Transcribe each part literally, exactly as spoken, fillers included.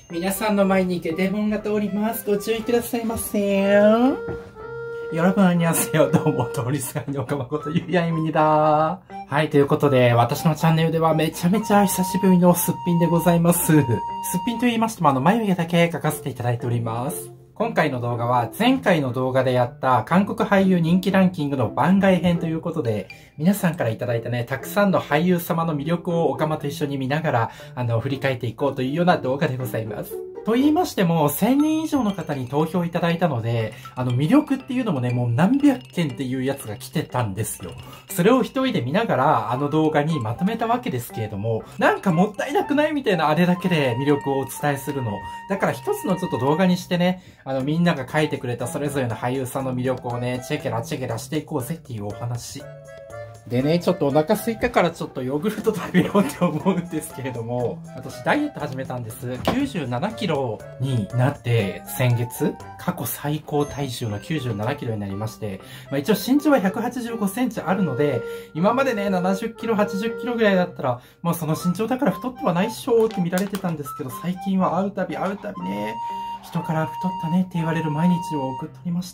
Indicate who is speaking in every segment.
Speaker 1: 皆さんの前にゲデモンが通ります。ご注意くださいませ。여러분、안녕하세요。どうも、通りすがりの岡誠ゆうやいみにだ。はい、ということで、私のチャンネルではめちゃめちゃ久しぶりのすっぴんでございます。すっぴんと言いましても、あの、眉毛だけ描かせていただいております。今回の動画は前回の動画でやった韓国俳優人気ランキングの番外編ということで、皆さんからいただいたね、たくさんの俳優様の魅力をオカマと一緒に見ながら、あの、振り返っていこうというような動画でございます。と言いましても、せんにん以上の方に投票いただいたので、あの、魅力っていうのもね、もう何百件っていうやつが来てたんですよ。それを一人で見ながら、あの動画にまとめたわけですけれども、なんかもったいなくないみたいなあれだけで魅力をお伝えするの。だから一つのちょっと動画にしてね、あの、みんなが書いてくれたそれぞれの俳優さんの魅力をね、チェケラチェケラしていこうぜっていうお話。でね、ちょっとお腹空いたからちょっとヨーグルト食べようって思うんですけれども、私ダイエット始めたんです。きゅうじゅうななキロになって先月、過去最高体重のきゅうじゅうななキロになりまして、まあ一応身長はひゃくはちじゅうごセンチあるので、今までね、ななじゅっキロ、はちじゅっキロぐらいだったら、まあその身長だから太ってはないっしょーって見られてたんですけど、最近は会うたび会うたびね、人から太ったねって言われる毎日を送っておりまして、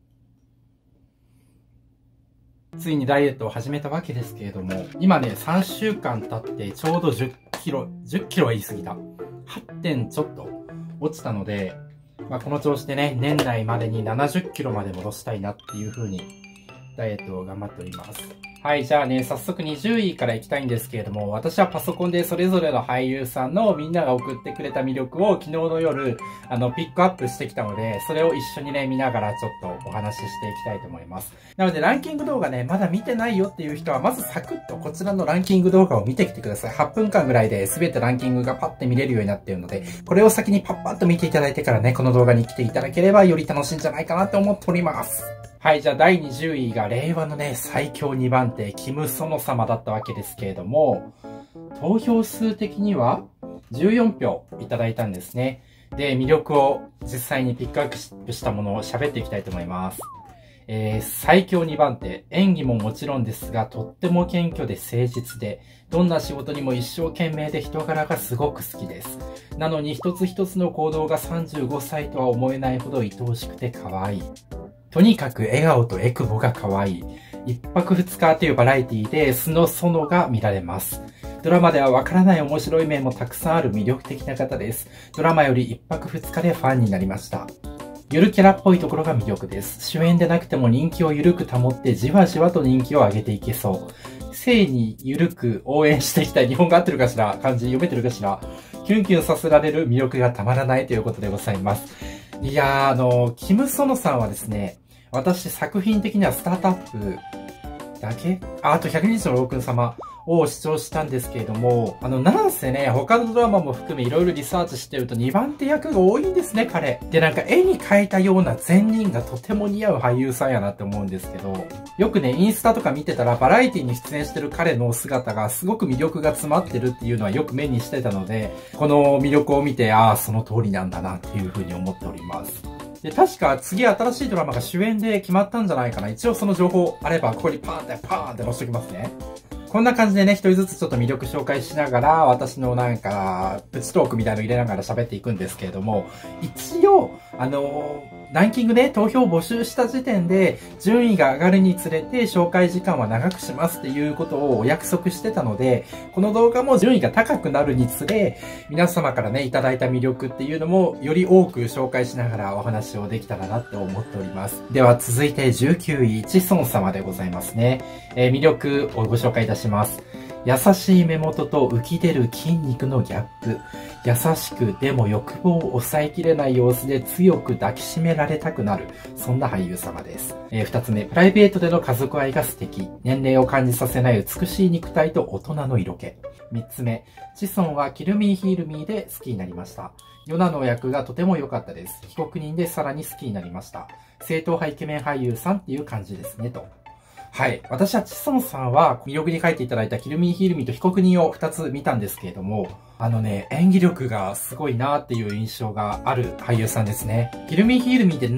Speaker 1: ついにダイエットを始めたわけですけれども、今ね、さんしゅうかん経ってちょうどじゅっキロ、じゅっキロは言い過ぎた。はってんちょっと落ちたので、まあこの調子でね、年内までにななじゅっキロまで戻したいなっていう風に、ダイエットを頑張っております。はい、じゃあね、早速にじゅういから行きたいんですけれども、私はパソコンでそれぞれの俳優さんのみんなが送ってくれた魅力を昨日の夜、あの、ピックアップしてきたので、それを一緒にね、見ながらちょっとお話ししていきたいと思います。なので、ランキング動画ね、まだ見てないよっていう人は、まずサクッとこちらのランキング動画を見てきてください。はっぷんかんぐらいで全てランキングがパッて見れるようになっているので、これを先にパッパッと見ていただいてからね、この動画に来ていただければより楽しいんじゃないかなと思っております。はい、じゃあだいにじゅういが令和のね、最強にばんて、キム・ソノ様だったわけですけれども、投票数的にはじゅうよんぴょういただいたんですね。で、魅力を実際にピックアップしたものを喋っていきたいと思います。えー、最強にばんて、演技ももちろんですが、とっても謙虚で誠実で、どんな仕事にも一生懸命で人柄がすごく好きです。なのに一つ一つの行動がさんじゅうごさいとは思えないほど愛おしくて可愛い。とにかく笑顔とエクボが可愛い。一泊二日というバラエティで素の園が見られます。ドラマではわからない面白い面もたくさんある魅力的な方です。ドラマより一泊二日でファンになりました。ゆるキャラっぽいところが魅力です。主演でなくても人気をゆるく保ってじわじわと人気を上げていけそう。性にゆるく応援していきたい。日本語合ってるかしら？漢字読めてるかしら？キュンキュンさせられる魅力がたまらないということでございます。いやー、あの、キム・ソノさんはですね、私作品的にはスタートアップだけあ、あとひゃくにちのロークン様を視聴したんですけれども、あの、なんせね、他のドラマも含めいろいろリサーチしてるとにばんて役が多いんですね、彼。で、なんか絵に描いたような善人がとても似合う俳優さんやなって思うんですけど、よくね、インスタとか見てたらバラエティに出演してる彼の姿がすごく魅力が詰まってるっていうのはよく目にしてたので、この魅力を見て、ああ、その通りなんだなっていうふうに思っております。で、確か次新しいドラマが主演で決まったんじゃないかな。一応その情報あれば、ここにパーンってパーンって載せときますね。こんな感じでね、一人ずつちょっと魅力紹介しながら、私のなんか、プチトークみたいの入れながら喋っていくんですけれども、一応、あのー、ランキングで投票を募集した時点で、順位が上がるにつれて紹介時間は長くしますっていうことをお約束してたので、この動画も順位が高くなるにつれ、皆様からね、いただいた魅力っていうのも、より多く紹介しながらお話をできたらなって思っております。では続いてじゅうきゅうい、チソン様でございますね。えー、魅力をご紹介いたします。優しい目元と浮き出る筋肉のギャップ。優しくでも欲望を抑えきれない様子で強く抱きしめられたくなる。そんな俳優様です。えー、二つ目、プライベートでの家族愛が素敵。年齢を感じさせない美しい肉体と大人の色気。三つ目、チソンはキルミーヒールミーで好きになりました。ヨナの役がとても良かったです。被告人でさらに好きになりました。正統派イケメン俳優さんっていう感じですね、と。はい。私はチソンさんは魅力に書いていただいたキルミーヒールミーと被告人をふたつ見たんですけれども、あのね、演技力がすごいなっていう印象がある俳優さんですね。キルミーヒールミーで何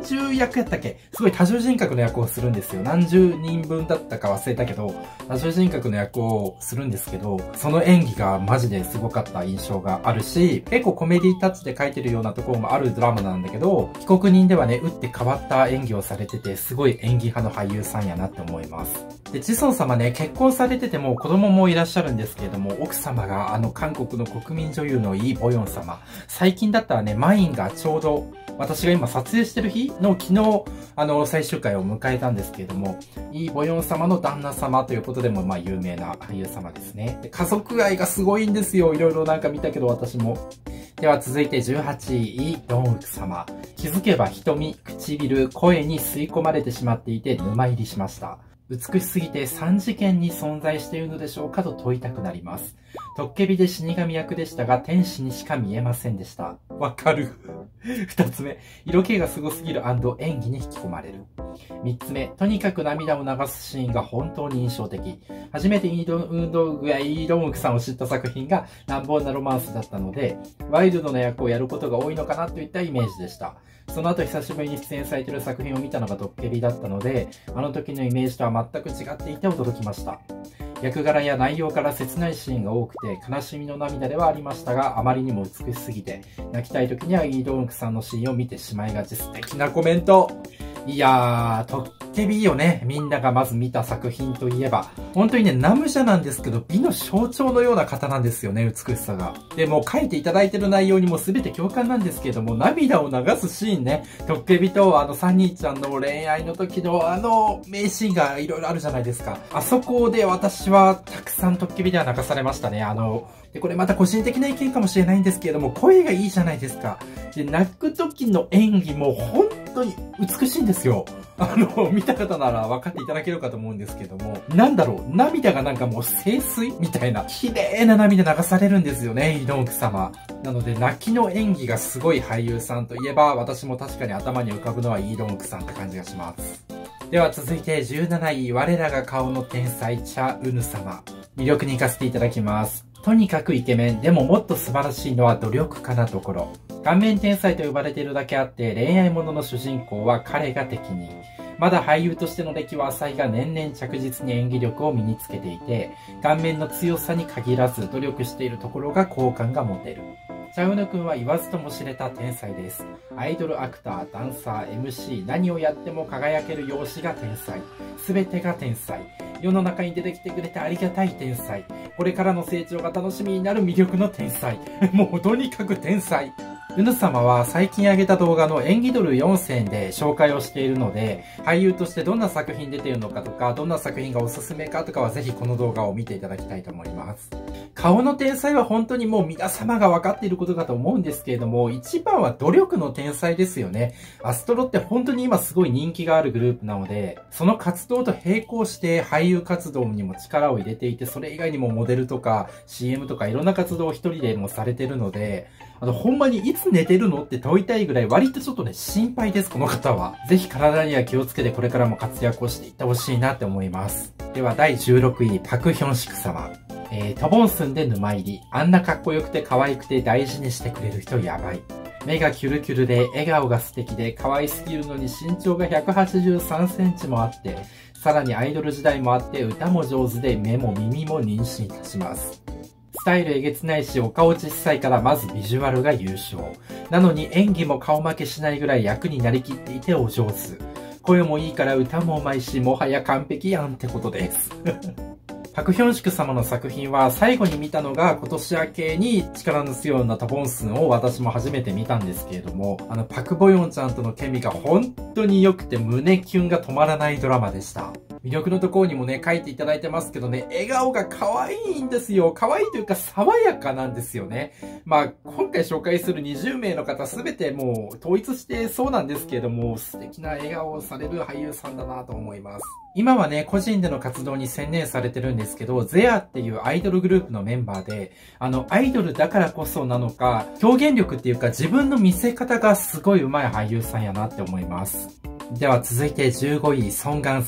Speaker 1: 十役やったっけ、すごい多重人格の役をするんですよ。何十人分だったか忘れたけど、多重人格の役をするんですけど、その演技がマジですごかった印象があるし、結構コメディタッチで書いてるようなところもあるドラマなんだけど、被告人ではね、打って変わった演技をされてて、すごい演技派の俳優さんやなって思います。で、ジソン様ね、結婚されてても子供もいらっしゃるんですけれども、奥様があの韓国の国民女優のイ・ボヨン様。最近だったらね、マインがちょうど、私が今撮影してる日の昨日、あの、最終回を迎えたんですけれども、イ・ボヨン様の旦那様ということでも、まあ、有名な俳優様ですね。で、家族愛がすごいんですよ。いろいろなんか見たけど、私も。では続いてじゅうはちい、イ・ドンウク様。気づけば瞳、唇、声に吸い込まれてしまっていて沼入りしました。美しすぎて三次元に存在しているのでしょうかと問いたくなります。トッケビで死神役でしたが、天使にしか見えませんでした。わかる。二つ目、色気がすごすぎる&演技に引き込まれる。三つ目、とにかく涙を流すシーンが本当に印象的。初めてイードン、ドングやイードンウクさんを知った作品が乱暴なロマンスだったので、ワイルドな役をやることが多いのかなといったイメージでした。その後久しぶりに出演されている作品を見たのがトッケビだったので、あの時のイメージとは全く違っていて驚きました。役柄や内容から切ないシーンが多くて悲しみの涙ではありましたが、あまりにも美しすぎて泣きたい時にはイードンクさんのシーンを見てしまいがち。素敵なコメント。いやー、トッケビよね。みんながまず見た作品といえば。本当にね、ナムジャなんですけど、美の象徴のような方なんですよね、美しさが。で、もう書いていただいてる内容にも全て共感なんですけれども、涙を流すシーンね、トッケビとあのサニーちゃんの恋愛の時のあの名シーンがいろいろあるじゃないですか。あそこで私はたくさんトッケビでは泣かされましたね。あの、で、これまた個人的な意見かもしれないんですけれども、声がいいじゃないですか。で、泣く時の演技も本当に美しいんですよ。あの、見た方なら分かっていただけるかと思うんですけども、なんだろう、涙がなんかもう清水みたいな、綺麗な涙流されるんですよね、イ・ドンク様。なので、泣きの演技がすごい俳優さんといえば、私も確かに頭に浮かぶのはイ・ドンクさんって感じがします。では続いてじゅうなない、我らが顔の天才、チャ・ウヌ様。魅力に行かせていただきます。とにかくイケメン、でももっと素晴らしいのは努力家なところ。顔面天才と呼ばれているだけあって、恋愛ものの主人公は彼が敵に。まだ俳優としての歴は浅いが年々着実に演技力を身につけていて、顔面の強さに限らず努力しているところが好感が持てる。チャウヌ君は言わずとも知れた天才です。アイドルアクター、ダンサー、エムシー、何をやっても輝ける容姿が天才。すべてが天才。世の中に出てきてくれてありがたい天才。これからの成長が楽しみになる魅力の天才。もうとにかく天才。ウヌ様は最近上げた動画の演技ドルよんせんで紹介をしているので、俳優としてどんな作品出ているのかとか、どんな作品がおすすめかとかはぜひこの動画を見ていただきたいと思います。顔の天才は本当にもう皆様が分かっていることかと思うんですけれども、一番は努力の天才ですよね。アストロって本当に今すごい人気があるグループなので、その活動と並行して俳優活動にも力を入れていて、それ以外にもモデルとか シーエム とかいろんな活動を一人でもされてるので、あの、ほんまにいつ寝てるのって問いたいぐらい割とちょっとね、心配です、この方は。ぜひ体には気をつけてこれからも活躍をしていってほしいなって思います。ではだいじゅうろくい、パクヒョンシク様。えー、トボンスンで沼入り。あんなかっこよくて可愛くて大事にしてくれる人やばい。目がキュルキュルで笑顔が素敵で可愛すぎるのに身長がひゃくはちじゅうさんセンチもあって、さらにアイドル時代もあって歌も上手で目も耳も妊娠いたします。スタイルえげつないしお顔小さいからまずビジュアルが優勝。なのに演技も顔負けしないぐらい役になりきっていてお上手。声もいいから歌もうまいしもはや完璧やんってことです。パクヒョンシク様の作品は最後に見たのが今年明けに力の強いようなトボンスンを私も初めて見たんですけれども、あのパクボヨンちゃんとのケミが本当に良くて胸キュンが止まらないドラマでした。魅力のところにもね、書いていただいてますけどね、笑顔が可愛いんですよ。可愛いというか爽やかなんですよね。まあ、今回紹介するにじゅうめいの方すべてもう統一してそうなんですけれども、素敵な笑顔をされる俳優さんだなと思います。今はね、個人での活動に専念されてるんですけど、ゼアっていうアイドルグループのメンバーで、あの、アイドルだからこそなのか、表現力っていうか自分の見せ方がすごい上手い俳優さんやなって思います。では続いてじゅうごい、ソンガン様。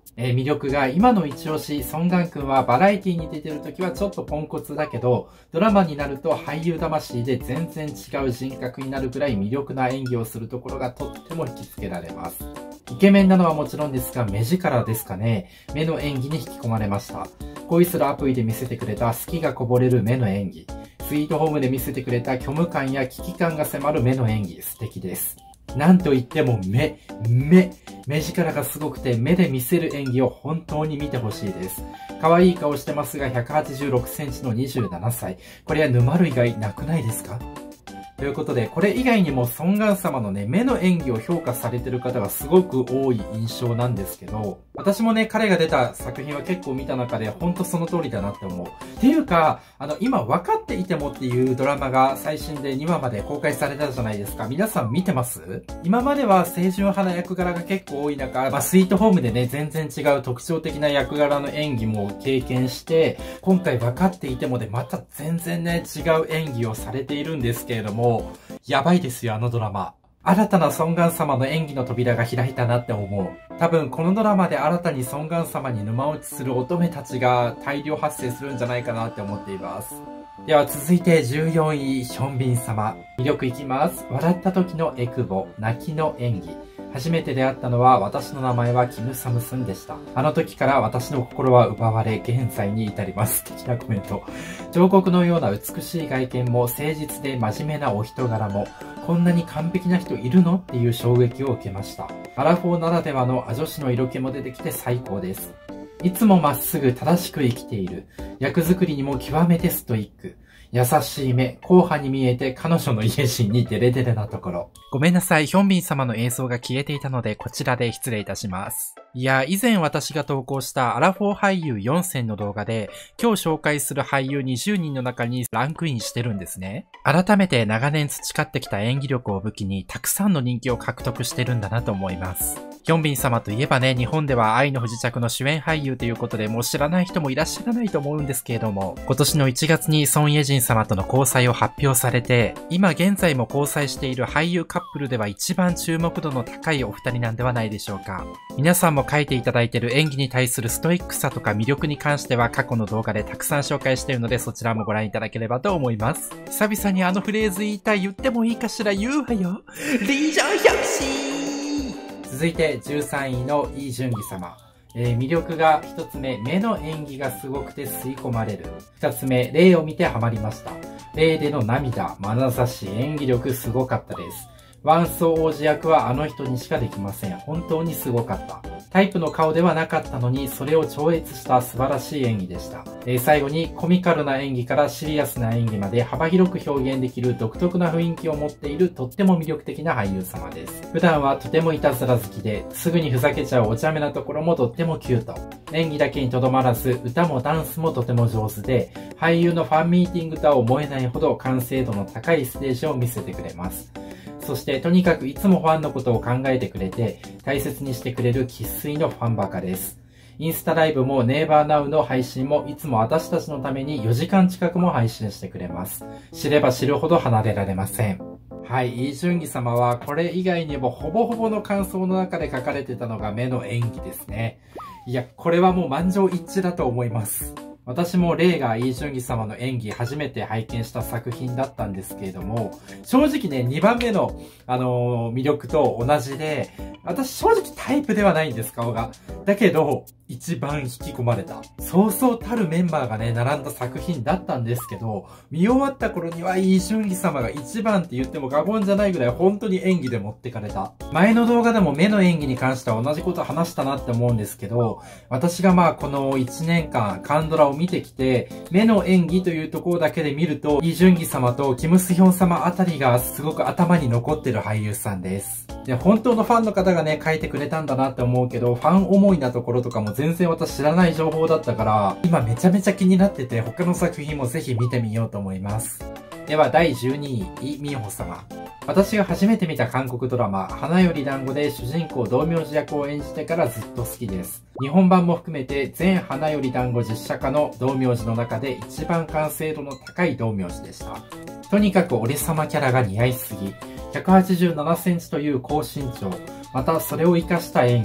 Speaker 1: えー、魅力が今の一押し、ソン・ガン君はバラエティに出てる時はちょっとポンコツだけど、ドラマになると俳優魂で全然違う人格になるくらい魅力な演技をするところがとっても引きつけられます。イケメンなのはもちろんですが、目力ですかね。目の演技に引き込まれました。恋するアプリで見せてくれた好きがこぼれる目の演技。スイートホームで見せてくれた虚無感や危機感が迫る目の演技、素敵です。なんといっても目、目、目力がすごくて目で見せる演技を本当に見てほしいです。可愛い顔してますがひゃくはちじゅうろくセンチのにじゅうななさい。これは沼る以外なくないですか？ということで、これ以外にもソン・ガン様のね、目の演技を評価されてる方がすごく多い印象なんですけど、私もね、彼が出た作品は結構見た中で、ほんとその通りだなって思う。っていうか、あの、今、分かっていてもっていうドラマが最新でにわまで公開されたじゃないですか。皆さん見てます？今までは清純派な役柄が結構多い中、まあ、スイートホームでね、全然違う特徴的な役柄の演技も経験して、今回分かっていてもでまた全然ね、違う演技をされているんですけれども、やばいですよ、あのドラマ。新たなソン・ガン様の演技の扉が開いたなって思う。多分このドラマで新たにソン・ガン様に沼落ちする乙女たちが大量発生するんじゃないかなって思っています。では続いてじゅうよんい、ヒョンビン様。魅力いきます。笑った時のエクボ、泣きの演技。初めて出会ったのは私の名前はキム・サムスンでした。あの時から私の心は奪われ、現在に至ります。的なコメント。彫刻のような美しい外見も誠実で真面目なお人柄も、こんなに完璧な人いるのっていう衝撃を受けました。アラフォーならではのア女子の色気も出てきて最高です。いつもまっすぐ正しく生きている。役作りにも極めてストイック。優しい目、硬派に見えて彼女の家人にデレデレなところ。ごめんなさい、ヒョンビン様の映像が消えていたのでこちらで失礼いたします。いや、以前私が投稿したアラフォー俳優よんせんの動画で、今日紹介する俳優にじゅうにんの中にランクインしてるんですね。改めて長年培ってきた演技力を武器にたくさんの人気を獲得してるんだなと思います。ヒョンビン様といえばね、日本では愛の不時着の主演俳優ということでもう知らない人もいらっしゃらないと思うんですけれども、今年のいちがつにソン・イェジン様との交際を発表されて、今現在も交際している俳優カップルでは一番注目度の高いお二人なんではないでしょうか。皆さんも書いていただいている演技に対するストイックさとか魅力に関しては過去の動画でたくさん紹介しているのでそちらもご覧いただければと思います。久々にあのフレーズ言いたい、言ってもいいかしら、言うわよ。リージョン百姓。続いてじゅうさんいのイ・ジュンギ様。えー、魅力が一つ目、目の演技がすごくて吸い込まれる。二つ目、霊を見てハマりました。霊での涙、眼差し、演技力すごかったです。ワンソー王子役はあの人にしかできません。本当にすごかった。タイプの顔ではなかったのに、それを超越した素晴らしい演技でした。えー、最後にコミカルな演技からシリアスな演技まで幅広く表現できる独特な雰囲気を持っているとっても魅力的な俳優様です。普段はとてもいたずら好きで、すぐにふざけちゃうお茶目なところもとってもキュート。演技だけにとどまらず、歌もダンスもとても上手で、俳優のファンミーティングとは思えないほど完成度の高いステージを見せてくれます。そしてとにかくいつもファンのことを考えてくれて大切にしてくれる生粋のファンバカです。インスタライブもネイバーナウの配信もいつも私たちのためによじかん近くも配信してくれます。知れば知るほど離れられません。はい、イ・ジュンギ様はこれ以外にもほぼほぼの感想の中で書かれてたのが目の演技ですね。いや、これはもう満場一致だと思います。私もレイがイ・ジュンギ様の演技初めて拝見した作品だったんですけれども、正直ね、にばんめの、あのー、魅力と同じで、私正直タイプではないんです、顔が。だけど、一番引き込まれた。そうそうたるメンバーがね、並んだ作品だったんですけど、見終わった頃にはイ・ジュンギ様が一番って言っても過言じゃないぐらい本当に演技で持ってかれた。前の動画でも目の演技に関しては同じこと話したなって思うんですけど、私がまあこのいちねんかんカンドラを見てきて、目の演技というところだけで見ると、イ・ジュンギ様とキム・スヒョン様あたりがすごく頭に残ってる俳優さんです。で、本当のファンの方がね、書いてくれたんだなって思うけど、ファン思いなところとかも全然私知らない情報だったから、今めちゃめちゃ気になってて、他の作品もぜひ見てみようと思います。ではだいじゅうにい、イ・ミホ様。私が初めて見た韓国ドラマ、花より団子で主人公道明寺役を演じてからずっと好きです。日本版も含めて全花より団子実写化の道明寺の中で一番完成度の高い道明寺でした。とにかく俺様キャラが似合いすぎ、ひゃくはちじゅうななセンチという高身長、またそれを活かした演技、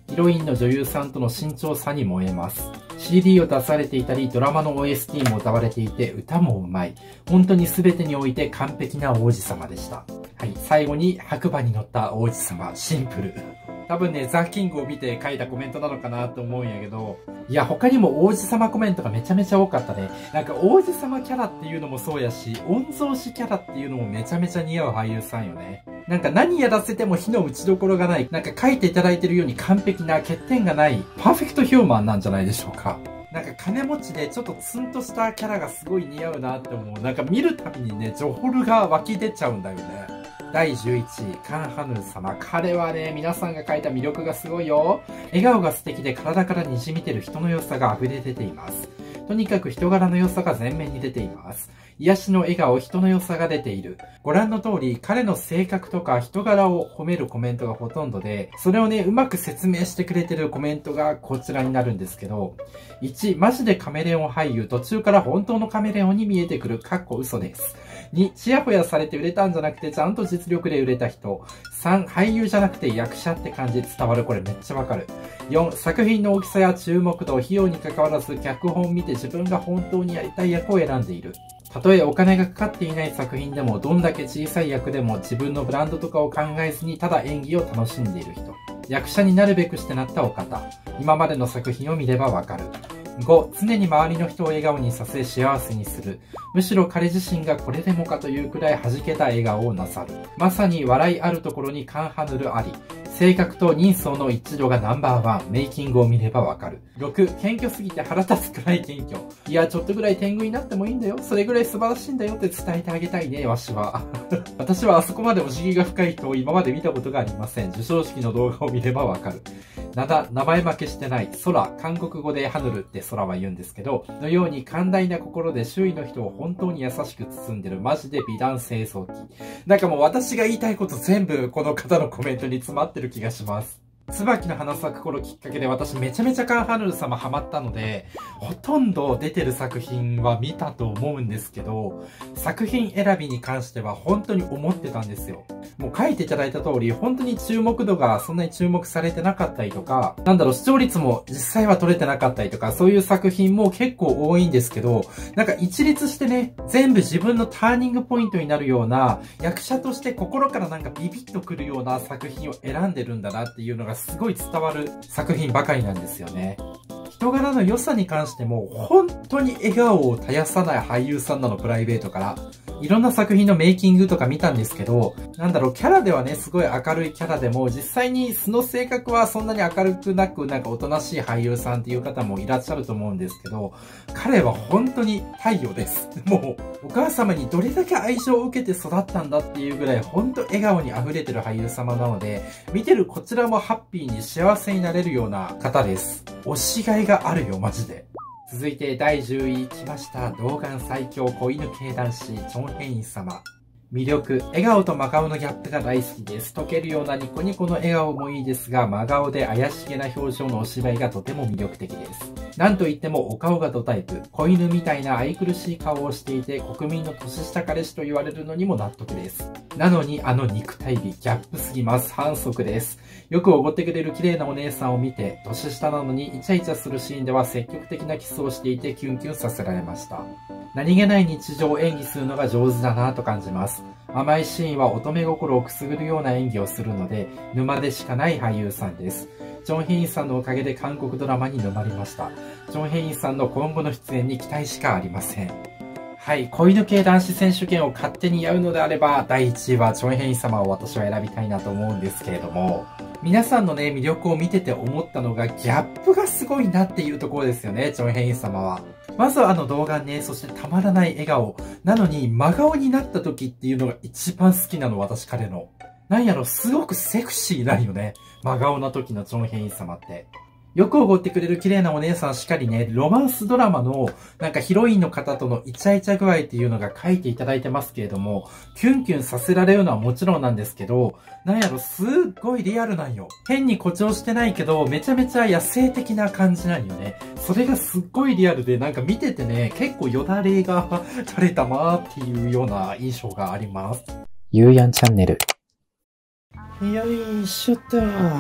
Speaker 1: ヒロインの女優さんとの身長差に燃えます。シーディー を出されていたり、ドラマの オーエスティー も歌われていて、歌もうまい。本当に全てにおいて完璧な王子様でした。はい、最後に白馬に乗った王子様、シンプル。多分ね、ザ・キングを見て書いたコメントなのかなと思うんやけど、いや、他にも王子様コメントがめちゃめちゃ多かったね。なんか王子様キャラっていうのもそうやし、御曹司キャラっていうのもめちゃめちゃ似合う俳優さんよね。なんか何やらせても火の打ちどころがない、なんか書いていただいてるように完璧な欠点がない、パーフェクトヒューマンなんじゃないでしょうか。なんか金持ちでちょっとツンとしたキャラがすごい似合うなって思う。なんか見るたびにね、ジョホルが湧き出ちゃうんだよね。だいじゅういちい、カン・ハヌル様。彼はね、皆さんが書いた魅力がすごいよ。笑顔が素敵で体から滲み出る人の良さが溢れ出ています。とにかく人柄の良さが前面に出ています。癒しの笑顔、人の良さが出ている。ご覧の通り、彼の性格とか人柄を褒めるコメントがほとんどで、それをね、うまく説明してくれてるコメントがこちらになるんですけど、いち、マジでカメレオン俳優、途中から本当のカメレオンに見えてくる、かっこ嘘です。に、ちやほやされて売れたんじゃなくて、ちゃんと実力で売れた人。さん、俳優じゃなくて役者って感じ伝わる。これめっちゃわかる。よん、作品の大きさや注目度、費用に関わらず脚本を見て自分が本当にやりたい役を選んでいる。たとえお金がかかっていない作品でも、どんだけ小さい役でも自分のブランドとかを考えずにただ演技を楽しんでいる人。役者になるべくしてなったお方。今までの作品を見ればわかる。ご、常に周りの人を笑顔にさせ幸せにする。むしろ彼自身がこれでもかというくらい弾けた笑顔をなさる。まさに笑いあるところにカンハヌルあり。性格と人相の一致度がナンバーワン。メイキングを見ればわかる。ろく、謙虚すぎて腹立つくらい謙虚。いや、ちょっとぐらい天狗になってもいいんだよ。それぐらい素晴らしいんだよって伝えてあげたいね、わしは。私はあそこまでお辞儀が深い人を今まで見たことがありません。授賞式の動画を見ればわかる。なだ、名前負けしてない。空、韓国語でハヌルって空は言うんですけど、のように寛大な心で周囲の人を本当に優しく包んでる。マジで美談清掃機。なんかもう私が言いたいこと全部この方のコメントに詰まってる気がします。椿の花咲く頃きっかけで私めちゃめちゃカンハヌル様ハマったので、ほとんど出てる作品は見たと思うんですけど、作品選びに関しては本当に思ってたんですよ。もう書いていただいた通り、本当に注目度がそんなに注目されてなかったりとか、なんだろう、視聴率も実際は取れてなかったりとか、そういう作品も結構多いんですけど、なんか一律してね、全部自分のターニングポイントになるような、役者として心からなんかビビッとくるような作品を選んでるんだなっていうのがすごい伝わる作品ばかりなんですよね。人柄の良さに関しても本当に笑顔を絶やさない俳優さんなの、プライベートから。いろんな作品のメイキングとか見たんですけど、なんだろう、キャラではね、すごい明るいキャラでも、実際に素の性格はそんなに明るくなく、なんかおとなしい俳優さんっていう方もいらっしゃると思うんですけど、彼は本当に太陽です。もう、お母様にどれだけ愛情を受けて育ったんだっていうぐらい、本当笑顔に溢れてる俳優様なので、見てるこちらもハッピーに幸せになれるような方です。推しがいがあるよ、マジで。続いてだいじゅうい、来ました。童顔最強子犬系男子、チョンヘイン様。魅力、笑顔と真顔のギャップが大好きです。溶けるようなニコニコの笑顔もいいですが、真顔で怪しげな表情のお芝居がとても魅力的です。なんといってもお顔がドタイプ、子犬みたいな愛くるしい顔をしていて、国民の年下彼氏と言われるのにも納得です。なのにあの肉体美、ギャップすぎます。反則です。よくおごってくれる綺麗なお姉さんを見て、年下なのにイチャイチャするシーンでは積極的なキスをしていてキュンキュンさせられました。何気ない日常を演技するのが上手だなぁと感じます。甘いシーンは乙女心をくすぐるような演技をするので、沼でしかない俳優さんです。ジョン・ヘインさんのおかげで韓国ドラマに沼りました。ジョン・ヘインさんの今後の出演に期待しかありません。はい、子犬系男子選手権を勝手にやるのであれば、だいいちいはジョン・ヘイン様を私は選びたいなと思うんですけれども、皆さんのね、魅力を見てて思ったのが、ギャップがすごいなっていうところですよね、ジョン・ヘイン様は。まずはあの動画ね、そしてたまらない笑顔。なのに、真顔になった時っていうのが一番好きなの、私彼の。なんやろ、すごくセクシーなんよね。真顔の時のジョン・ヘイン様って。よくおごってくれる綺麗なお姉さんしかりね、ロマンスドラマのなんかヒロインの方とのイチャイチャ具合っていうのが書いていただいてますけれども、キュンキュンさせられるのはもちろんなんですけど、なんやろ、すっごいリアルなんよ。変に誇張してないけど、めちゃめちゃ野生的な感じなんよね。それがすっごいリアルで、なんか見ててね、結構よだれが垂れたなーっていうような印象があります。
Speaker 2: ゆうやんチャンネル。
Speaker 1: よいしょっと。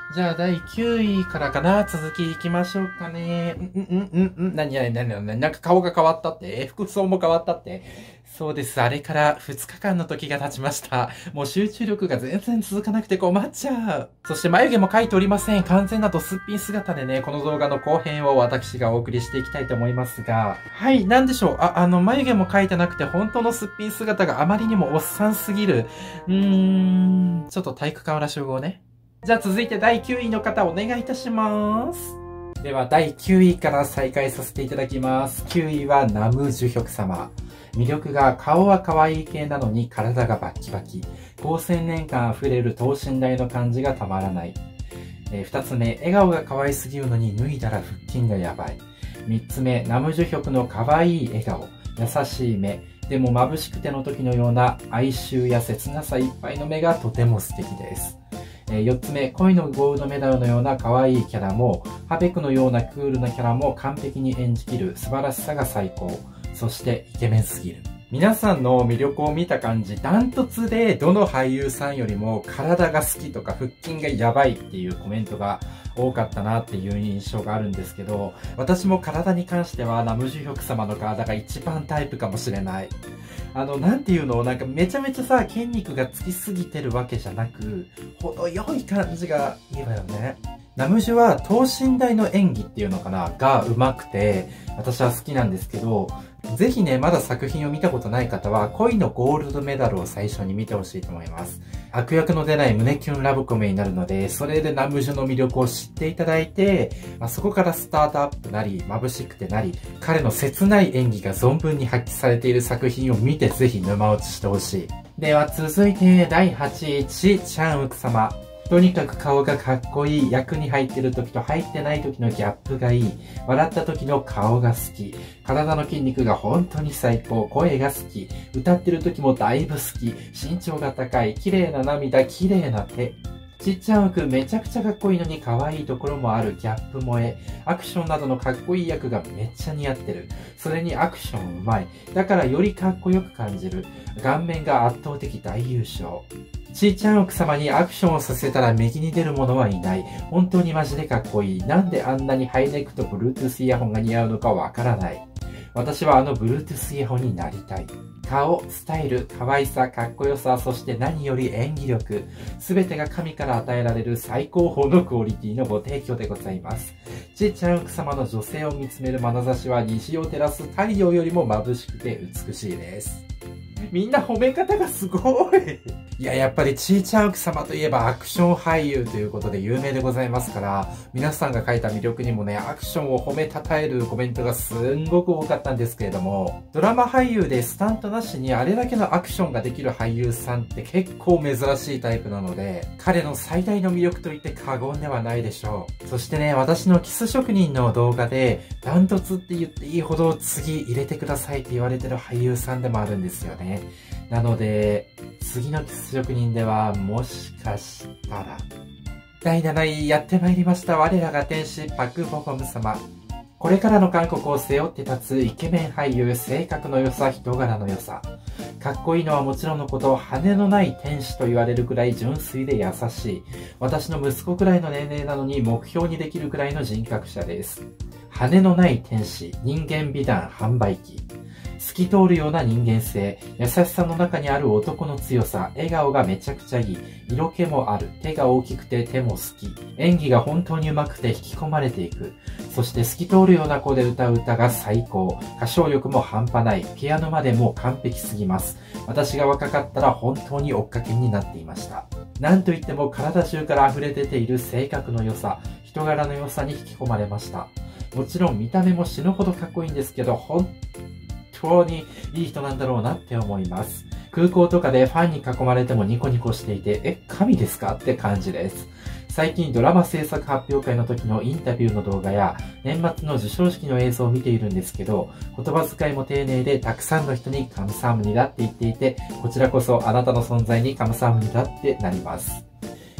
Speaker 1: じゃあ、だいきゅういからかな。続き行きましょうかね。うん、うん、うん、うん。なになになになになんか顔が変わったって服装も変わったってそうです。あれからふつかかんの時が経ちました。もう集中力が全然続かなくて困っちゃう。そして眉毛も描いておりません。完全なドすっぴん姿でね、この動画の後編を私がお送りしていきたいと思いますが。はい、なんでしょう。あ、あの、眉毛も描いてなくて、本当のすっぴん姿があまりにもおっさんすぎる。うーん、ちょっと体育館裏集合ね。じゃあ続いてだいきゅういの方お願いいたします。ではだいきゅういから再開させていただきます。きゅういはナムジュヒョク様。魅力が顔は可愛い系なのに体がバッキバキ。高青年感あふれる等身大の感じがたまらない。えー、二つ目、笑顔が可愛すぎるのに脱いだら腹筋がやばい。三つ目、ナムジュヒョクの可愛い笑顔。優しい目。でも眩しくての時のような哀愁や切なさいっぱいの目がとても素敵です。よっつめ、恋のゴールドメダルのような可愛いキャラも、ハベクのようなクールなキャラも完璧に演じきる素晴らしさが最高。そしてイケメンすぎる。皆さんの魅力を見た感じ、ダントツでどの俳優さんよりも体が好きとか腹筋がやばいっていうコメントが多かったなっていう印象があるんですけど、私も体に関してはナムジュヒョク様の体が一番タイプかもしれない。あの、なんていうの、なんかめちゃめちゃさ、筋肉がつきすぎてるわけじゃなく、程よい感じがいいわよね。ナムジュは等身大の演技っていうのかなが上手くて、私は好きなんですけど、ぜひね、まだ作品を見たことない方は、恋のゴールドメダルを最初に見てほしいと思います。悪役の出ない胸キュンラブコメになるので、それでナムジュの魅力を知っていただいて、まあ、そこからスタートアップなり、眩しくてなり、彼の切ない演技が存分に発揮されている作品を見て、ぜひ沼落ちしてほしい。では続いて、だいはちい、チ・チャンウク様。とにかく顔がかっこいい。役に入ってる時と入ってない時のギャップがいい。笑った時の顔が好き。体の筋肉が本当に最高。声が好き。歌ってる時もだいぶ好き。身長が高い。綺麗な涙、綺麗な手。ちっちゃんくめちゃくちゃかっこいいのに可愛いところもあるギャップ萌え。アクションなどのかっこいい役がめっちゃ似合ってる。それにアクションうまい。だからよりかっこよく感じる。顔面が圧倒的大優勝。ちーちゃん奥様にアクションをさせたら右に出る者はいない。本当にマジでかっこいい。なんであんなにハイネックと Bluetooth イヤホンが似合うのかわからない。私はあの Bluetooth イヤホンになりたい。顔、スタイル、可愛さ、かっこよさ、そして何より演技力。すべてが神から与えられる最高峰のクオリティのご提供でございます。ちーちゃん奥様の女性を見つめる眼差しは西を照らす太陽よりも眩しくて美しいです。みんな褒め方がすごい。いや、やっぱりちーちゃん奥様といえばアクション俳優ということで有名でございますから、皆さんが書いた魅力にもね、アクションを褒めたたえるコメントがすんごく多かったんですけれども、ドラマ俳優でスタントなしにあれだけのアクションができる俳優さんって結構珍しいタイプなので、彼の最大の魅力と言って過言ではないでしょう。そしてね、私のキス職人の動画で、ダントツって言っていいほど次入れてくださいって言われてる俳優さんでもあるんですよね。なので、次のキス職人ではもしかしたら。だいなないやってまいりました。我らが天使パクボホム様。これからの韓国を背負って立つイケメン俳優、性格の良さ、人柄の良さ。かっこいいのはもちろんのこと、羽のない天使と言われるくらい純粋で優しい。私の息子くらいの年齢なのに目標にできるくらいの人格者です。羽のない天使、人間美談販売機。透き通るような人間性、優しさの中にある男の強さ、笑顔がめちゃくちゃいい、色気もある、手が大きくて手も好き、演技が本当に上手くて引き込まれていく、そして透き通るような声で歌う歌が最高、歌唱力も半端ない、ピアノまでも完璧すぎます。私が若かったら本当に追っかけになっていました。なんといっても体中から溢れ出ている性格の良さ、人柄の良さに引き込まれました。もちろん見た目も死ぬほどかっこいいんですけど、本本当にいい人なんだろうなって思います。空港とかでファンに囲まれてもニコニコしていて、え、神ですかって感じです。最近ドラマ制作発表会の時のインタビューの動画や年末の授賞式の映像を見ているんですけど、言葉遣いも丁寧でたくさんの人にカムサハムニだって言っていて、こちらこそあなたの存在にカムサハムニだってなります。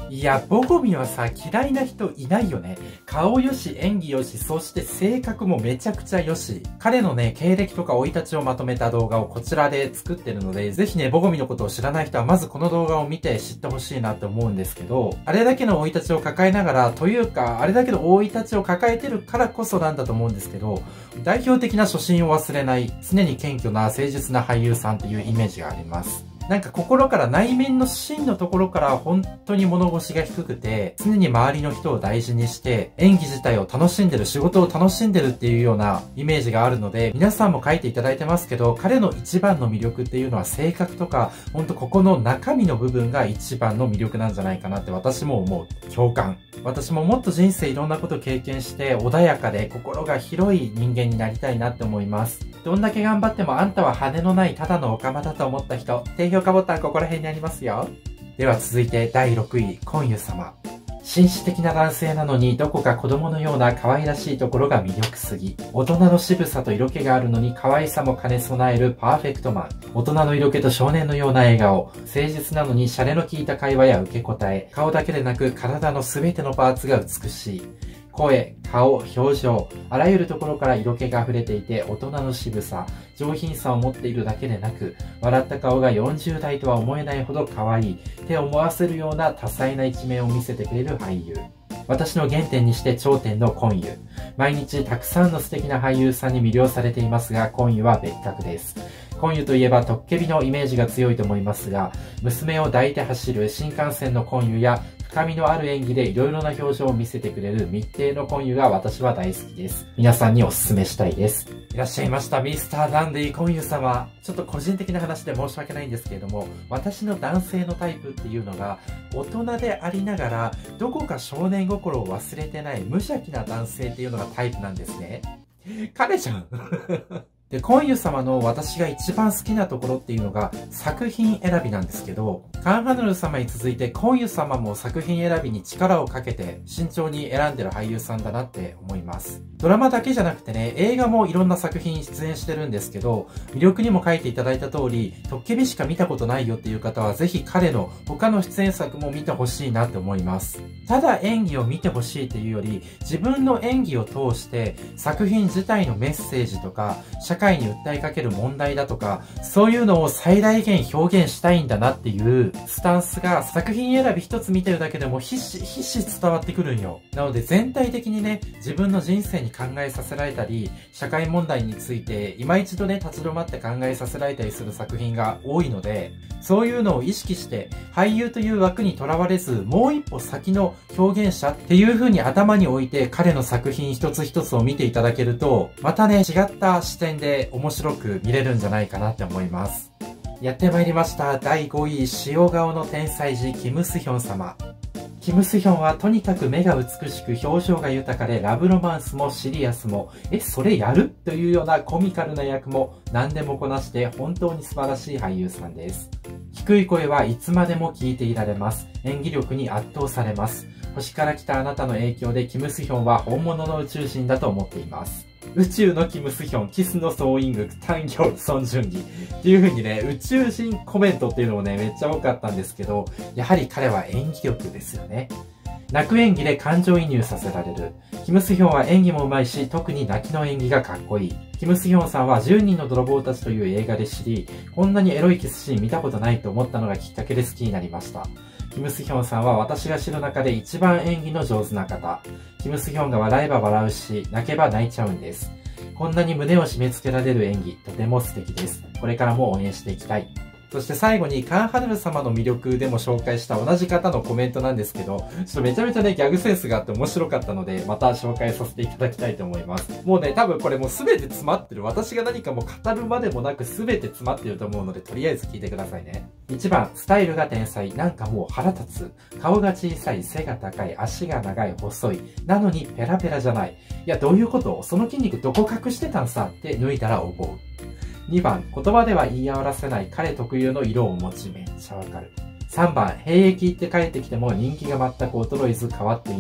Speaker 1: いや、ボゴミはさ、嫌いな人いないよね。顔よし、演技よし、そして性格もめちゃくちゃよし。彼のね、経歴とか生い立ちをまとめた動画をこちらで作ってるので、ぜひね、ボゴミのことを知らない人はまずこの動画を見て知ってほしいなって思うんですけど、あれだけの生い立ちを抱えながら、というか、あれだけの生い立ちを抱えてるからこそなんだと思うんですけど、代表的な初心を忘れない、常に謙虚な誠実な俳優さんっていうイメージがあります。なんか心から内面の芯のところから本当に物腰が低くて、常に周りの人を大事にして、演技自体を楽しんでる、仕事を楽しんでるっていうようなイメージがあるので、皆さんも書いていただいてますけど、彼の一番の魅力っていうのは性格とか、ほんとここの中身の部分が一番の魅力なんじゃないかなって私も思う。共感。私ももっと人生いろんなこと経験して、穏やかで心が広い人間になりたいなって思います。どんだけ頑張ってもあんたは羽のないただのオカマだと思った人、低評価ボタンここら辺にありますよ。では続いてだいろくい、コンユ様。紳士的な男性なのにどこか子供のような可愛らしいところが魅力すぎ。大人の渋さと色気があるのに可愛さも兼ね備えるパーフェクトマン。大人の色気と少年のような笑顔。誠実なのにシャレの効いた会話や受け答え。顔だけでなく体の全てのパーツが美しい。声、顔、表情、あらゆるところから色気が溢れていて大人の渋さ、上品さを持っているだけでなく、笑った顔がよんじゅう代とは思えないほど可愛い、手を思わせるような多彩な一面を見せてくれる俳優。私の原点にして頂点のコンユ。毎日たくさんの素敵な俳優さんに魅了されていますが、コンユは別格です。コンユといえばトッケビのイメージが強いと思いますが、娘を抱いて走る新幹線のコンユや、深みのある演技でいろいろな表情を見せてくれる密偵のコンユが私は大好きです。皆さんにお勧めしたいです。いらっしゃいました、ミスターダンディコンユ様。ちょっと個人的な話で申し訳ないんですけれども、私の男性のタイプっていうのが、大人でありながら、どこか少年心を忘れてない無邪気な男性っていうのがタイプなんですね。彼じゃんで、コンユ様の私が一番好きなところっていうのが作品選びなんですけど、カンハヌル様に続いてコンユ様も作品選びに力をかけて慎重に選んでる俳優さんだなって思います。ドラマだけじゃなくてね、映画もいろんな作品出演してるんですけど、魅力にも書いていただいた通り、トッケビしか見たことないよっていう方はぜひ彼の他の出演作も見てほしいなって思います。ただ演技を見てほしいっていうより、自分の演技を通して作品自体のメッセージとか、社会に訴えかける問題だとか、そういうのを最大限表現したいんだなっていうスタンスが作品選び一つ見てるだけでも必死、必死伝わってくるんよ。なので全体的にね、自分の人生に考えさせられたり、社会問題について今一度ね、立ち止まって考えさせられたりする作品が多いので、そういうのを意識して俳優という枠にとらわれず、もう一歩先の表現者っていう風に頭に置いて彼の作品一つ一つを見ていただけると、またね、違った視点で面白く見れるんじゃないかなって思います。やってまいりました。だいごい、塩顔の天才児キム・スヒョン様。キム・スヒョンはとにかく目が美しく表情が豊かでラブロマンスもシリアスも、え、それやるというようなコミカルな役も何でもこなして本当に素晴らしい俳優さんです。低い声はいつまでも聞いていられます。演技力に圧倒されます。星から来たあなたの影響でキム・スヒョンは本物の宇宙人だと思っています。宇宙のキム・スヒョン、キスの総員具、単業、ソン・ジュンギっていう風にね、宇宙人コメントっていうのもね、めっちゃ多かったんですけど、やはり彼は演技力ですよね。泣く演技で感情移入させられる。キム・スヒョンは演技も上手いし、特に泣きの演技がかっこいい。キム・スヒョンさんはじゅうにんの泥棒たちという映画で知り、こんなにエロいキスシーン見たことないと思ったのがきっかけで好きになりました。キム・スヒョンさんは私が知る中で一番演技の上手な方。キム・スヒョンが笑えば笑うし、泣けば泣いちゃうんです。こんなに胸を締め付けられる演技、とても素敵です。これからも応援していきたい。そして最後にカンハヌル様の魅力でも紹介した同じ方のコメントなんですけど、ちょっとめちゃめちゃね、ギャグセンスがあって面白かったので、また紹介させていただきたいと思います。もうね、多分これもう全て詰まってる。私が何かも語るまでもなく全て詰まってると思うので、とりあえず聞いてくださいね。いちばん、スタイルが天才。なんかもう腹立つ。顔が小さい、背が高い、足が長い、細い。なのにペラペラじゃない。いや、どういうこと？その筋肉どこ隠してたんさって脱いだら思う。にばん、言葉では言い表せない彼特有の色を持ち、めっちゃわかる。さんばん、兵役行って帰ってきても人気が全く衰えず変わっていない。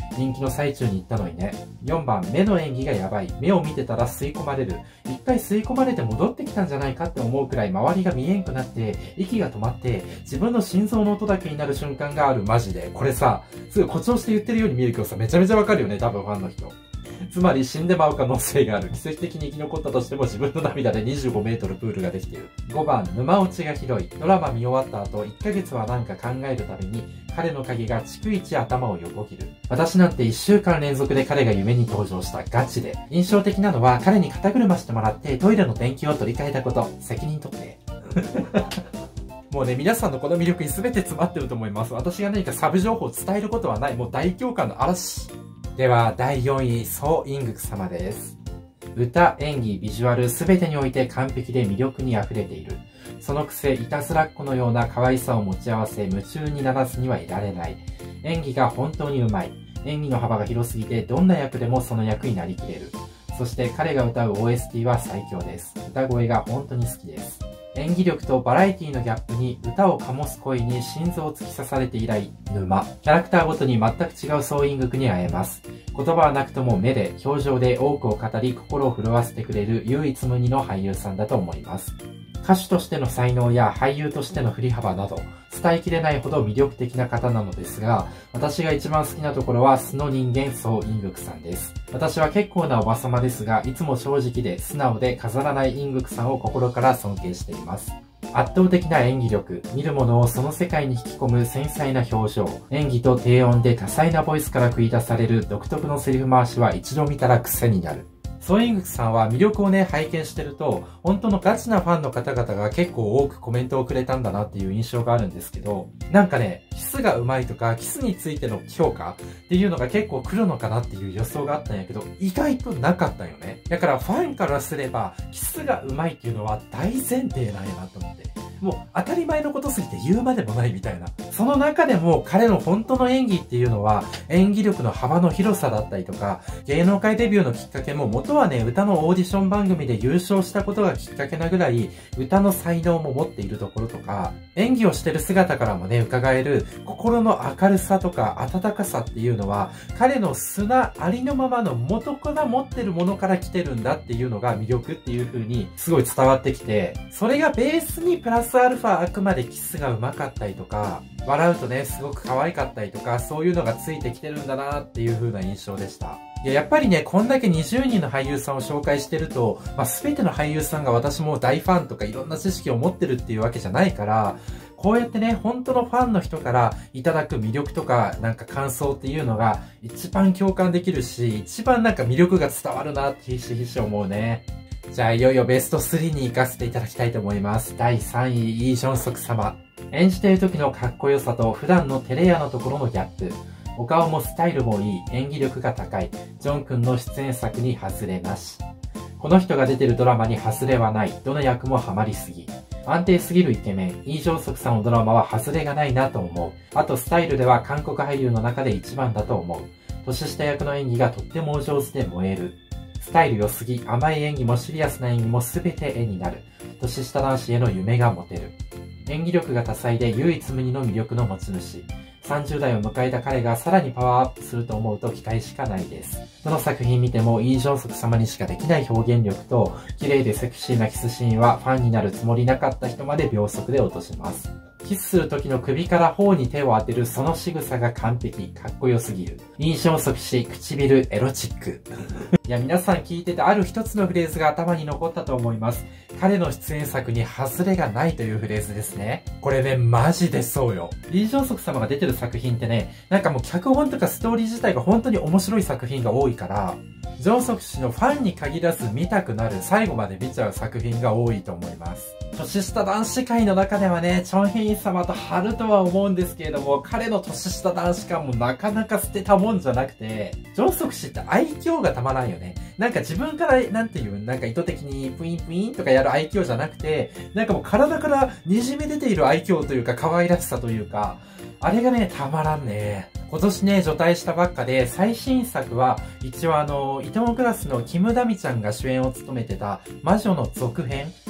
Speaker 1: 人気の最中に行ったのにね。よんばん、目の演技がやばい。目を見てたら吸い込まれる。一回吸い込まれて戻ってきたんじゃないかって思うくらい周りが見えんくなって、息が止まって、自分の心臓の音だけになる瞬間がある、マジで。これさ、すごい誇張して言ってるように見えるけどさ、めちゃめちゃわかるよね、多分ファンの人。つまり死んでまう可能性がある。奇跡的に生き残ったとしても自分の涙でにじゅうごメートルプールができている。ごばん、沼落ちがひどい。ドラマ見終わった後、いっかげつはなんか考えるたびに、彼の影が逐一頭を横切る。私なんていっしゅうかん連続で彼が夢に登場した。ガチで。印象的なのは彼に肩車してもらってトイレの電気を取り替えたこと。責任取って。もうね、皆さんのこの魅力に全て詰まってると思います。私が何かサブ情報を伝えることはない。もう大共感の嵐。では、だいよんい、ソ・イングク様です。歌、演技、ビジュアル、すべてにおいて完璧で魅力に溢れている。そのくせ、いたずらっ子のような可愛さを持ち合わせ、夢中にならずにはいられない。演技が本当にうまい。演技の幅が広すぎて、どんな役でもその役になりきれる。そして彼が歌う オーエスティー は最強です。歌声が本当に好きです。演技力とバラエティのギャップに歌を醸す声に心臓を突き刺されて以来、沼。キャラクターごとに全く違う総員楽に会えます。言葉はなくとも目で、表情で多くを語り心を震わせてくれる唯一無二の俳優さんだと思います。歌手としての才能や俳優としての振り幅など、伝えきれないほど魅力的な方なのですが、私が一番好きなところは素の人間ソ・イングクさんです。私は結構なおばさまですが、いつも正直で素直で飾らないイングクさんを心から尊敬しています。圧倒的な演技力、見る者をその世界に引き込む繊細な表情、演技と低音で多彩なボイスから繰り出される独特のセリフ回しは一度見たら癖になる。ソ・イングクさんは魅力をね、拝見してると、本当のガチなファンの方々が結構多くコメントをくれたんだなっていう印象があるんですけど、なんかね、キスが上手いとか、キスについての評価っていうのが結構来るのかなっていう予想があったんやけど、意外となかったよね。だからファンからすれば、キスが上手いっていうのは大前提なんやなと思って。もう当たり前のことすぎて言うまでもないみたいな。その中でも彼の本当の演技っていうのは演技力の幅の広さだったりとか、芸能界デビューのきっかけも元はね、歌のオーディション番組で優勝したことがきっかけなぐらい歌の才能も持っているところとか、演技をしてる姿からもね、伺える心の明るさとか温かさっていうのは彼の素なありのままの元から持ってるものから来てるんだっていうのが魅力っていう風にすごい伝わってきて、それがベースにプラスアルファあくまでキスが上手かったりとか、笑うとね、すごく可愛かったりとか、そういうのがついてきてるんだなっていう風な印象でした。いや、やっぱりね、こんだけにじゅうにんの俳優さんを紹介してると、まあ、全ての俳優さんが私も大ファンとかいろんな知識を持ってるっていうわけじゃないから、こうやってね、本当のファンの人からいただく魅力とか、なんか感想っていうのが一番共感できるし、一番なんか魅力が伝わるなってひしひし思うね。じゃあいよいよベストスリーに行かせていただきたいと思います。だいさんい、イ・ジョンソク様。演じている時のかっこよさと普段の照れ屋のところのギャップ。お顔もスタイルもいい、演技力が高い、ジョン君の出演作に外れなし。この人が出てるドラマに外れはない、どの役もハマりすぎ。安定すぎるイケメン、イ・ジョンソクさんのドラマは外れがないなと思う。あとスタイルでは韓国俳優の中で一番だと思う。年下役の演技がとってもお上手で燃える。スタイル良すぎ、甘い演技もシリアスな演技も全て絵になる。年下男子への夢が持てる。演技力が多彩で唯一無二の魅力の持ち主。さんじゅう代を迎えた彼がさらにパワーアップすると思うと期待しかないです。どの作品見てもイ・ジョンソク様にしかできない表現力と、綺麗でセクシーなキスシーンはファンになるつもりなかった人まで秒速で落とします。キスする時の首から頬に手を当てるその仕草が完璧、かっこよすぎる。イ・ジョンソク氏、唇エロチック。いや、皆さん聞いててある一つのフレーズが頭に残ったと思います。彼の出演作に外れがないというフレーズですね。これね、マジでそうよ。イ・ジョンソク様が出てる作品ってね、なんかもう脚本とかストーリー自体が本当に面白い作品が多いから、ジョンソク氏のファンに限らず見たくなる、最後まで見ちゃう作品が多いと思います。年下男子界の中ではね、チョンヘイン様とハルとは思うんですけれども、彼の年下男子感もなかなか捨てたもんじゃなくて、ジョンソク氏って愛嬌がたまらんよね。なんか自分から、なんていう、なんか意図的にプインプインとかやる愛嬌じゃなくて、なんかもう体から滲み出ている愛嬌というか可愛らしさというか、あれがね、たまらんね。今年ね、除隊したばっかで、最新作は、一応あの、イテウォンクラスのキム・ダミちゃんが主演を務めてた、魔女の続編、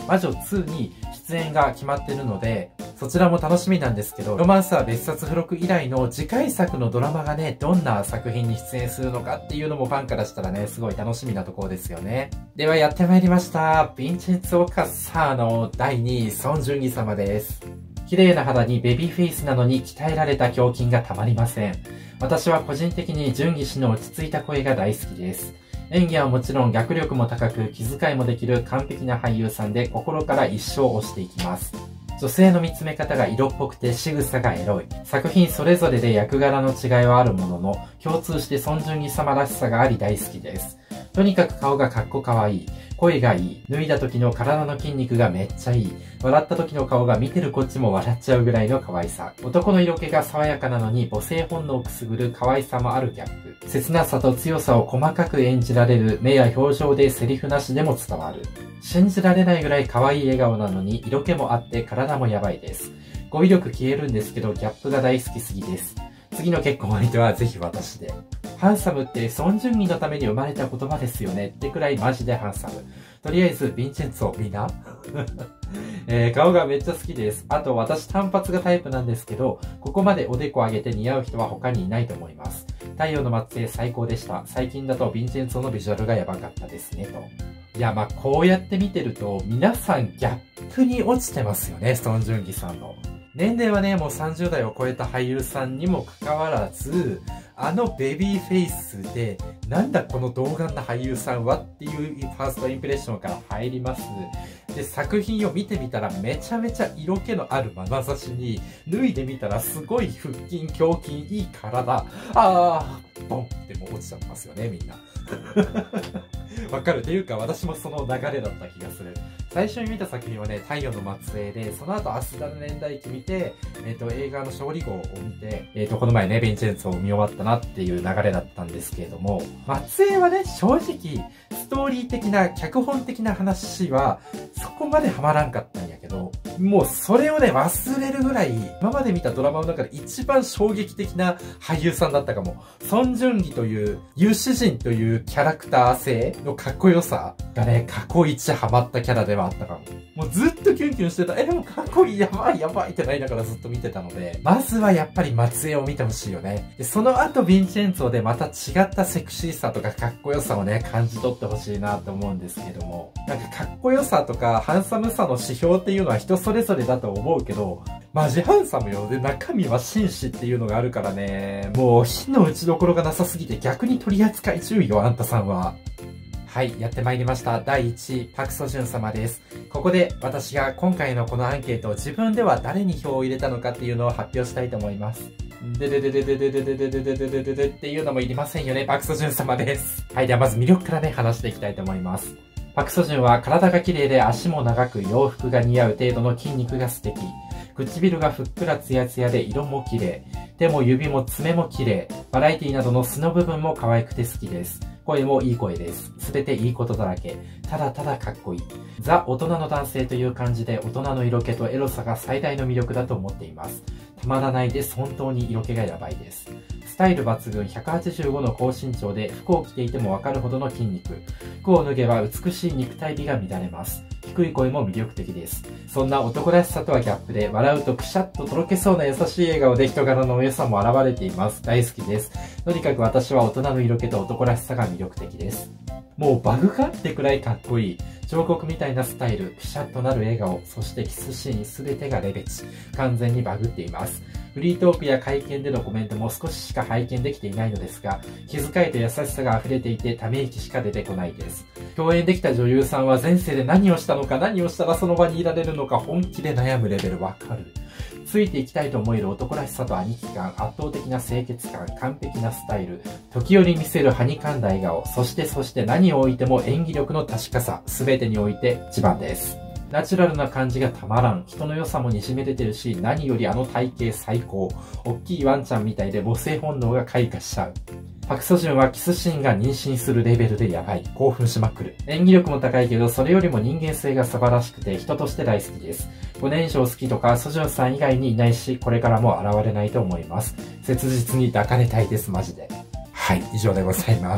Speaker 1: 魔女ツーに出演が決まってるので、そちらも楽しみなんですけど、ロマンサー別冊付録以来の次回作のドラマがね、どんな作品に出演するのかっていうのもファンからしたらね、すごい楽しみなところですよね。ではやってまいりました。ヴィンチェンツォ・カッサーのだいにい、ソン・ジュンギ様です。綺麗な肌にベビーフェイスなのに鍛えられた胸筋がたまりません。私は個人的にジュンギ氏の落ち着いた声が大好きです。演技はもちろん学力も高く気遣いもできる完璧な俳優さんで心から一生推していきます。女性の見つめ方が色っぽくて仕草がエロい。作品それぞれで役柄の違いはあるものの、共通してソン・ジュンギ様らしさがあり大好きです。とにかく顔がかっこかわいい。声がいい。脱いだ時の体の筋肉がめっちゃいい。笑った時の顔が見てるこっちも笑っちゃうぐらいの可愛さ。男の色気が爽やかなのに母性本能をくすぐる可愛さもあるギャップ。切なさと強さを細かく演じられる目や表情でセリフなしでも伝わる。信じられないぐらい可愛い笑顔なのに色気もあって体もやばいです。語彙力消えるんですけどギャップが大好きすぎです。次の結婚相手はぜひ私で。ハンサムってソン・ジュンギのために生まれた言葉ですよねってくらいマジでハンサム。とりあえず、ヴィンチェンツォ、みんなえー、顔がめっちゃ好きです。あと、私単発がタイプなんですけど、ここまでおでこ上げて似合う人は他にいないと思います。太陽の末裔最高でした。最近だとヴィンチェンツォのビジュアルがやばかったですね、と。いや、まあ、こうやって見てると、皆さんギャップに落ちてますよね、ソン・ジュンギさんの。年齢はね、もうさんじゅう代を超えた俳優さんにもかかわらず、あのベビーフェイスで、なんだこの童顔な俳優さんはっていうファーストインプレッションから入ります。で、作品を見てみたらめちゃめちゃ色気のある眼差しに、脱いでみたらすごい腹筋、胸筋、いい体。あー、ボンってもう落ちちゃってますよね、みんな。わかるっていうか、私もその流れだった気がする。最初に見た作品はね、太陽の末裔で、その後、アスダの年代記見て、えっと、映画の勝利号を見て、えっと、この前ね、ヴィンチェンツォを見終わったなっていう流れだったんですけれども、末裔はね、正直、ストーリー的な、脚本的な話は、そこまでハマらんかったんやけど、もうそれをね、忘れるぐらい、今まで見たドラマの中で一番衝撃的な俳優さんだったかも。ソン・ジュンギという、有志人というキャラクター性のかっこよさがね、過去一ハマったキャラではあったかも。もうずっとキュンキュンしてた。え、でもかっこいい、やばい、やばいってなりながらずっと見てたので、まずはやっぱり末裔を見てほしいよね。で、その後、ヴィンチェンツォでまた違ったセクシーさとかかっこよさをね、感じ取ってほしいなと思うんですけども、なんかかっこよさとかハンサムさの指標っていうのは人それぞれだと思うけど、マジハンサムよ。で、中身は紳士っていうのがあるからね、もう火の打ちどころがなさすぎて逆に取り扱い注意よ、あんたさんは。はい、やってまいりました。だいいちい、パクソジュン様です。ここで私が今回のこのアンケートを自分では誰に票を入れたのかっていうのを発表したいと思います。ででででででででででででででっていうのもいりませんよね、パクソジュン様です。はい、ではまず魅力からね、話していきたいと思います。パクソジュンは体が綺麗で足も長く洋服が似合う程度の筋肉が素敵。唇がふっくらツヤツヤで色も綺麗。手も指も爪も綺麗。バラエティなどの素の部分も可愛くて好きです。声もいい声です。すべていいことだらけ。ただただかっこいい。ザ・大人の男性という感じで大人の色気とエロさが最大の魅力だと思っています。たまらないです。本当に色気がやばいです。スタイル抜群ひゃくはちじゅうごの高身長で服を着ていてもわかるほどの筋肉。服を脱げば美しい肉体美が乱れます。低い声も魅力的です。そんな男らしさとはギャップで、笑うとくしゃっととろけそうな優しい笑顔で人柄の良さも現れています。大好きです。とにかく私は大人の色気と男らしさが魅力的です。もうバグかってくらいかっこいい。彫刻みたいなスタイル、くしゃっとなる笑顔、そしてキスシーンすべてがレベチ。完全にバグっています。フリートークや会見でのコメントも少ししか拝見できていないのですが、気遣いと優しさが溢れていてため息しか出てこないです。共演できた女優さんは前世で何をしたのか何をしたらその場にいられるのか本気で悩むレベルわかる。ついていきたいと思える男らしさと兄貴感、圧倒的な清潔感、完璧なスタイル、時折見せるはにかんだ笑顔、そしてそして何を置いても演技力の確かさ、すべてにおいて一番です。ナチュラルな感じがたまらん。人の良さもにじみ出てるし、何よりあの体型最高。おっきいワンちゃんみたいで母性本能が開花しちゃう。パクソジュンはキスシーンが妊娠するレベルでやばい。興奮しまくる。演技力も高いけど、それよりも人間性が素晴らしくて人として大好きです。ごねん以上好きとか、ソジュンさん以外にいないし、これからも現れないと思います。切実に抱かれたいです、マジで。はい、以上でございます。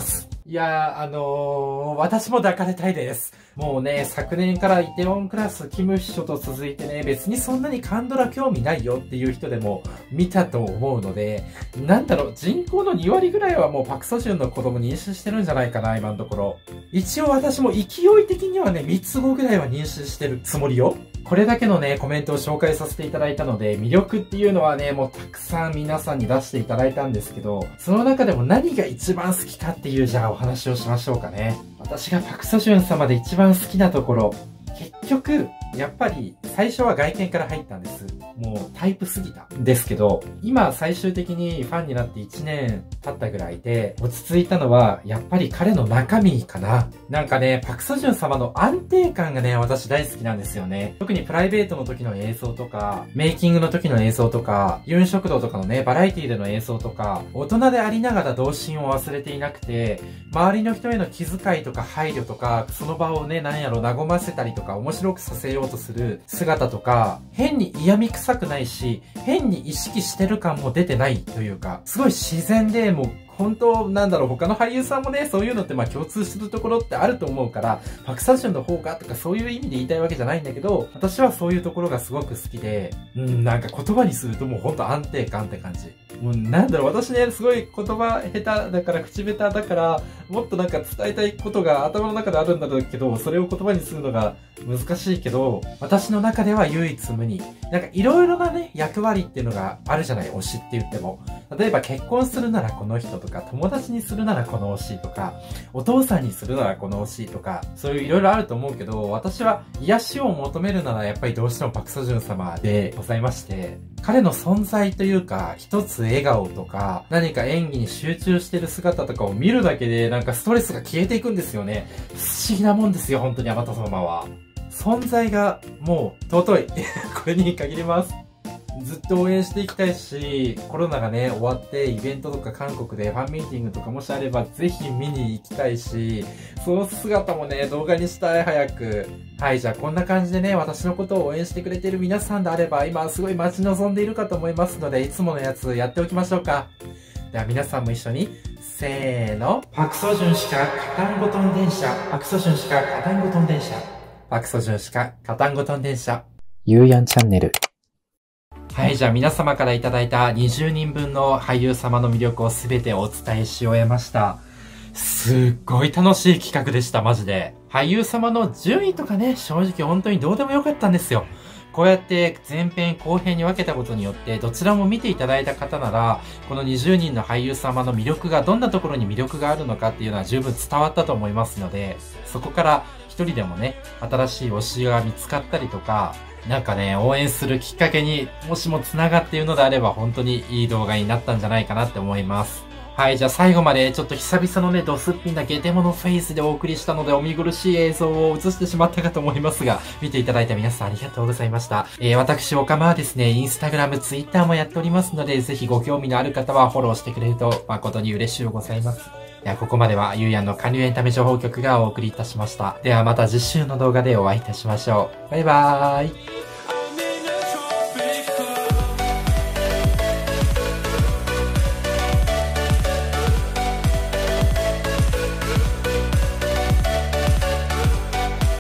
Speaker 1: いやー、あのー、私も抱かれたいです。もうね、昨年からイテウォンクラス、キム秘書と続いてね、別にそんなにカンドラ興味ないよっていう人でも見たと思うので、なんだろう、人口のにわりぐらいはもうパクソジュンの子供妊娠してるんじゃないかな、今のところ。一応私も勢い的にはね、みっつごぐらいは妊娠してるつもりよ。これだけのね、コメントを紹介させていただいたので、魅力っていうのはね、もうたくさん皆さんに出していただいたんですけど、その中でも何が一番好きかっていう、じゃあお話をしましょうかね。私がパクソジュン様で一番好きなところ、結局、やっぱり最初は外見から入ったんです。もうタイプすぎたんですけど、今最終的にファンになっていちねん経ったぐらいで落ち着いたのはやっぱり彼の中身かな。なんかね、パクソジュン様の安定感がね、私大好きなんですよね。特にプライベートの時の映像とか、メイキングの時の映像とか、ユン食堂とかのね、バラエティでの映像とか、大人でありながら童心を忘れていなくて、周りの人への気遣いとか配慮とか、その場をね、なんやろ、和ませたりとか、面白くさせようとする姿とか、変に嫌味臭くないし、変に意識してる感も出てないというか、すごい自然で、もう、本当、なんだろう、他の俳優さんもね、そういうのってまあ共通するところってあると思うから、パクサジュンの方がとかそういう意味で言いたいわけじゃないんだけど、私はそういうところがすごく好きで、うん、なんか言葉にするともうほんと安定感って感じ。もうなんだろう、私ね、すごい言葉下手だから、口下手だから、もっとなんか伝えたいことが頭の中であるんだろうけど、それを言葉にするのが難しいけど、私の中では唯一無二。なんかいろいろなね、役割っていうのがあるじゃない、推しって言っても。例えば結婚するならこの人とか、友達にするならこの推しとか、お父さんにするならこの推しとか、そういういろいろあると思うけど、私は癒しを求めるならやっぱりどうしてもパクソジュン様でございまして、彼の存在というか、一つ笑顔とか、何か演技に集中してる姿とかを見るだけで、なんかストレスが消えていくんですよね。不思議なもんですよ、本当にあなた様は。存在がもう尊い。これに限ります。ずっと応援していきたいし、コロナがね、終わってイベントとか韓国でファンミーティングとかもしあればぜひ見に行きたいし、その姿もね、動画にしたい早く。はい、じゃあこんな感じでね、私のことを応援してくれている皆さんであれば、今すごい待ち望んでいるかと思いますので、いつものやつやっておきましょうか。では皆さんも一緒に、せーの。パクソジュンしかカタンゴトン電車。パクソジュンしかカタンゴトン電車。パクソジュンしかカタンゴトン電車。
Speaker 2: ゆうやんチャンネル。
Speaker 1: はい、じゃあ皆様からいただいたにじゅうにんぶんの俳優様の魅力をすべてお伝えし終えました。すっごい楽しい企画でした、マジで。俳優様の順位とかね、正直本当にどうでもよかったんですよ。こうやって前編後編に分けたことによって、どちらも見ていただいた方なら、このにじゅうにんの俳優様の魅力が、どんなところに魅力があるのかっていうのは十分伝わったと思いますので、そこから一人でもね、新しい推しが見つかったりとか、なんかね、応援するきっかけにもしも繋がっているのであれば本当にいい動画になったんじゃないかなって思います。はい、じゃあ最後までちょっと久々のね、ドスッピンなゲテモノフェイスでお送りしたのでお見苦しい映像を映してしまったかと思いますが、見ていただいた皆さんありがとうございました。えー、私、オカマはですね、インスタグラム、ツイッターもやっておりますので、ぜひご興味のある方はフォローしてくれると誠に嬉しゅうございます。ではここまではゆうやんの韓流エンタメ情報局がお送りいたしました。ではまた次週の動画でお会いいたしましょう。バイバーイ。